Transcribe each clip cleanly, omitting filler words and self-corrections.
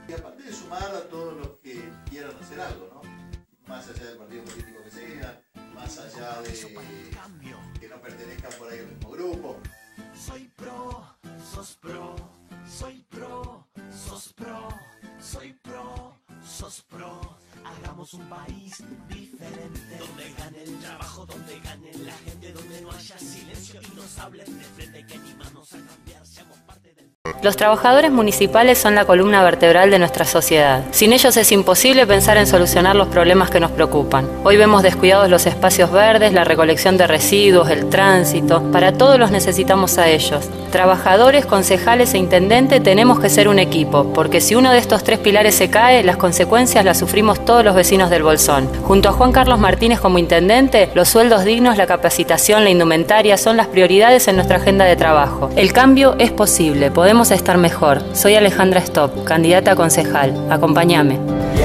Y aparte de sumar a todos los que quieran hacer algo, ¿no? Más allá del partido político que sea, más allá de que no pertenezcan por ahí al mismo grupo. Soy pro, sos pro, soy pro, sos pro, soy pro, sos pro. Hagamos un país diferente, donde gane el trabajo, donde gane la gente, donde no haya silencio y nos hablen de frente, que animarnos a cambiar, seamos parte del... Los trabajadores municipales son la columna vertebral de nuestra sociedad. Sin ellos es imposible pensar en solucionar los problemas que nos preocupan. Hoy vemos descuidados los espacios verdes, la recolección de residuos, el tránsito. Para todos los necesitamos a ellos. Trabajadores, concejales e intendente tenemos que ser un equipo, porque si uno de estos tres pilares se cae, las consecuencias las sufrimos todos los vecinos del Bolsón. Junto a Juan Carlos Martínez como intendente, los sueldos dignos, la capacitación, la indumentaria son las prioridades en nuestra agenda de trabajo. El cambio es posible, podemos estar mejor. Soy Alejandra Stopp, candidata a concejal. Acompáñame.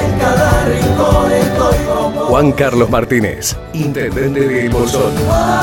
Juan Carlos Martínez, intendente de El Bolsón.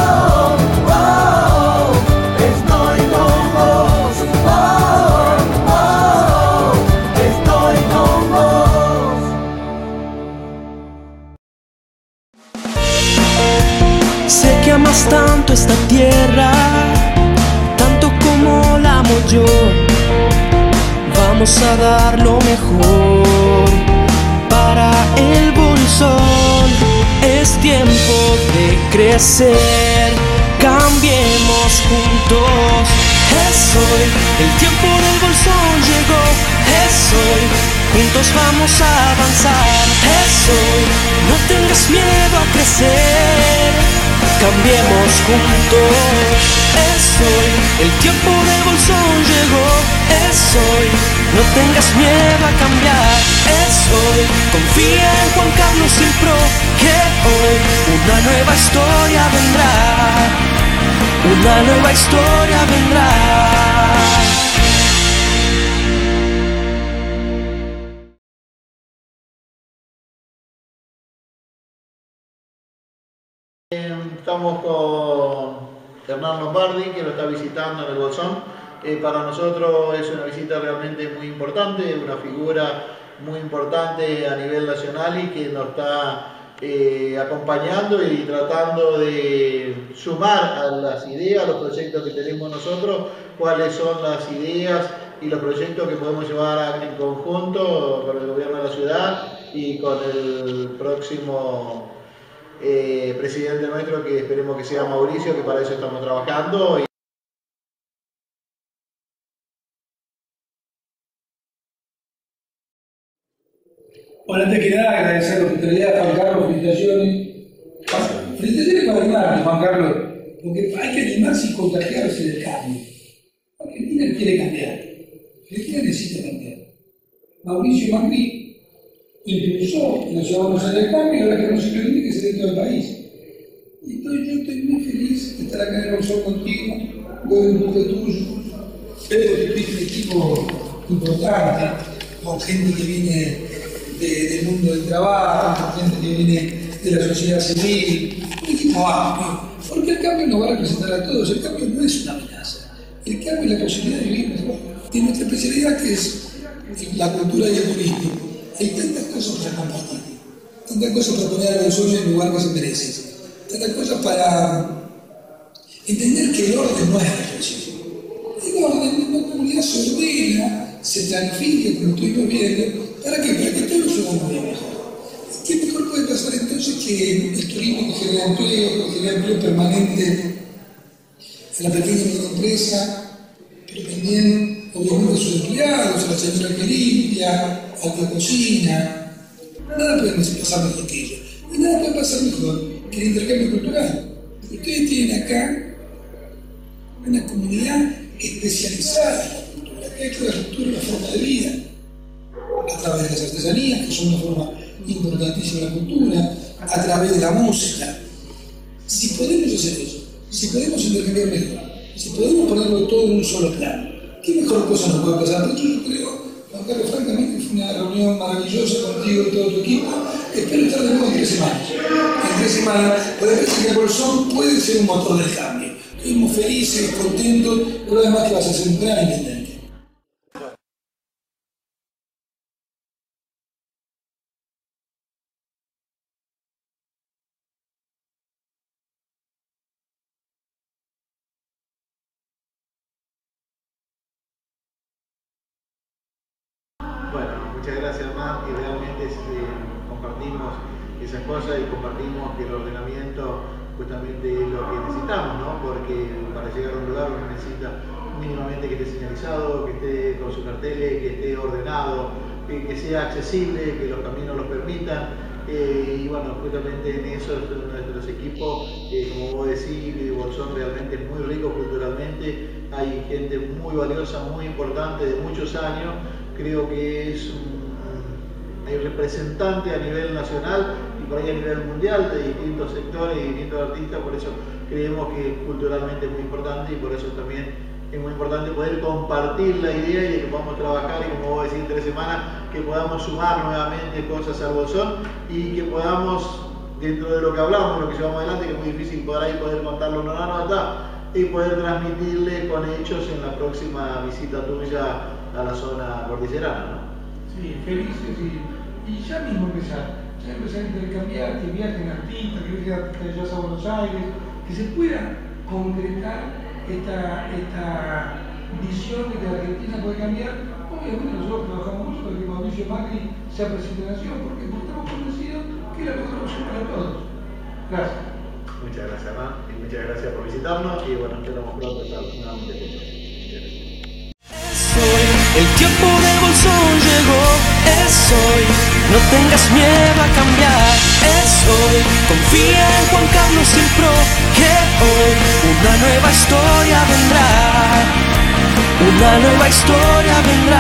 Sé que amas tanto esta tierra, tanto como la amo yo. Vamos a dar lo mejor para el Bolsón. Es tiempo de crecer, cambiemos juntos. Es hoy, el tiempo del Bolsón llegó. Es hoy, juntos vamos a avanzar. Es hoy, no tengas miedo a crecer, cambiemos juntos. Es hoy, el tiempo del Bolsón llegó. Es hoy, no tengas miedo a cambiar. Es hoy, confía en Juan Carlos y el PRO, que hoy una nueva historia vendrá. Una nueva historia vendrá. Estamos con Hernán Lombardi, que lo está visitando en el Bolsón. Para nosotros es una visita realmente muy importante, una figura muy importante a nivel nacional y que nos está acompañando y tratando de sumar a las ideas, a los proyectos que tenemos nosotros, cuáles son las ideas y los proyectos que podemos llevar en conjunto con el gobierno de la ciudad y con el próximo presidente nuestro, que esperemos que sea Mauricio, que para eso estamos trabajando. Bueno, antes que nada agradecer a la hospitalidad, Juan Carlos, felicitaciones. Felicitaciones para animarte, Juan Carlos, porque hay que animarse y contagiarse del cambio. Argentina quiere cambiar, Argentina necesita cambiar. Mauricio Macri impulsó la ciudad de Buenos Aires del cambio y ahora queremos simplemente que se dé todo el país. Y entonces yo estoy muy feliz de estar acá en el Bolsón contigo, voy un poco tuyo. Veo que tuviste un equipo importante, con gente que viene del mundo del trabajo, con gente que viene de la sociedad civil, un equipo amplio, porque el cambio nos va a representar a todos. El cambio no es una amenaza, el cambio es la posibilidad de vivir mejor. Y nuestra especialidad, que es la cultura y el turismo, hay tantas cosas para compartir, tantas cosas para poner a los ojos en el lugar que se merece, tantas cosas para entender que el orden no es represión. El orden, una comunidad se ordena, se planifica, como estuvimos viendo. ¿Para qué? Para que todos somos bien mejor. ¿Qué mejor puede pasar entonces que el turismo que genera empleo permanente en la pequeña y mediana empresa, pero también obviamente a sus empleados, a la señora que limpia, al que cocina? Nada puede pasar mejor que ello. Y nada puede pasar mejor que el intercambio cultural. Ustedes tienen acá una comunidad especializada en la cultura, que ha hecho la cultura una forma de vida, a través de las artesanías, que son una forma importantísima de la cultura, a través de la música. Si podemos hacer eso, si podemos intercambiar mejor, si podemos ponerlo todo en un solo plano, ¿qué mejor cosa nos puede pasar? Por eso yo creo, Juan Carlos, francamente fue una reunión maravillosa contigo y todo tu equipo. Espero estar de nuevo en 3 semanas. En 3 semanas, porque parece que el Bolsón puede ser un motor del cambio. Estuvimos felices, contentos, pero además que vas a ser un gran intendente. muchas gracias más, y realmente compartimos esas cosas y compartimos que el ordenamiento justamente es lo que necesitamos, ¿no? Porque para llegar a un lugar uno necesita mínimamente que esté señalizado, que esté con sus carteles, que esté ordenado, que sea accesible, que los caminos los permitan. Y bueno, justamente en eso nuestros equipos, como vos decís, Bolsón realmente es muy rico culturalmente, hay gente muy valiosa, muy importante, de muchos años, creo que es hay representante a nivel nacional y por ahí a nivel mundial de distintos sectores y distintos artistas, por eso creemos que culturalmente es muy importante y por eso también es muy importante poder compartir la idea y de que podamos trabajar y, como vos decís, en 3 semanas, que podamos sumar nuevamente cosas al Bolsón y que podamos, dentro de lo que hablamos, lo que llevamos adelante, que es muy difícil por ahí poder contarlo en una nota, y poder transmitirle con hechos en la próxima visita tuya a la zona cordillerana, ¿no? Sí, felices y ya mismo empezar a intercambiar, que viajen artistas, que viajen artistas a Buenos Aires, que se pueda concretar esta visión de que Argentina puede cambiar. Obviamente nosotros trabajamos mucho para que Mauricio Macri sea presidente de la Nación, porque estamos convencidos que es la mejor opción para todos. Gracias. Muchas gracias, Hernán, y muchas gracias por visitarnos y bueno, esperamos pronto estar nuevamente juntos. El tiempo de Bolsón llegó, es hoy. No tengas miedo a cambiar, es hoy. Confía en Juan Carlos el Pro, que hoy una nueva historia vendrá. Una nueva historia vendrá.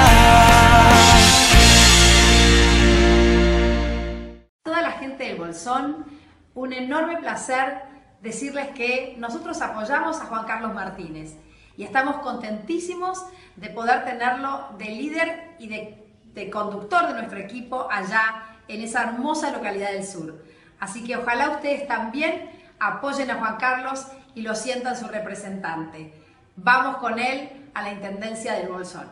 Toda la gente del Bolsón, un enorme placer decirles que nosotros apoyamos a Juan Carlos Martínez y estamos contentísimos de poder tenerlo de líder y de conductor de nuestro equipo allá en esa hermosa localidad del sur. Así que ojalá ustedes también apoyen a Juan Carlos y lo sientan su representante. Vamos con él a la Intendencia del Bolsón.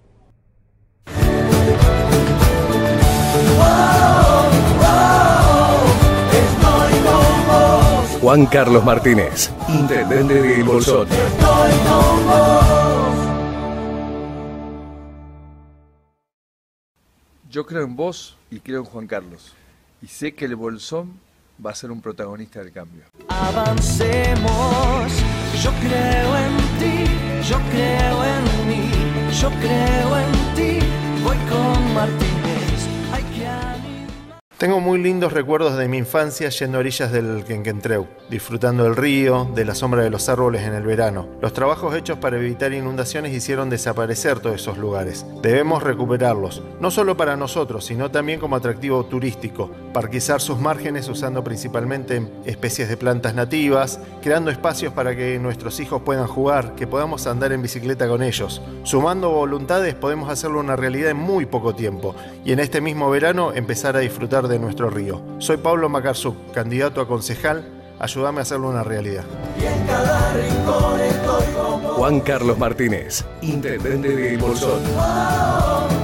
Juan Carlos Martínez, Intendente de El Bolsón. Yo creo en vos y creo en Juan Carlos. Y sé que el Bolsón va a ser un protagonista del cambio. Avancemos, yo creo en ti, yo creo en mí, yo creo en ti, voy con Martínez. Hay que animar. Tengo muy lindos recuerdos de mi infancia yendo a orillas del Quenquentreu, disfrutando del río, de la sombra de los árboles en el verano. Los trabajos hechos para evitar inundaciones hicieron desaparecer todos esos lugares. Debemos recuperarlos, no solo para nosotros, sino también como atractivo turístico, parquizar sus márgenes usando principalmente especies de plantas nativas, creando espacios para que nuestros hijos puedan jugar, que podamos andar en bicicleta con ellos. Sumando voluntades podemos hacerlo una realidad en muy poco tiempo y en este mismo verano empezar a disfrutar de nuestro río. Soy Pablo Macarzuk, candidato a concejal. Ayúdame a hacerlo una realidad. Juan Carlos Martínez, Intendente de El Bolsón.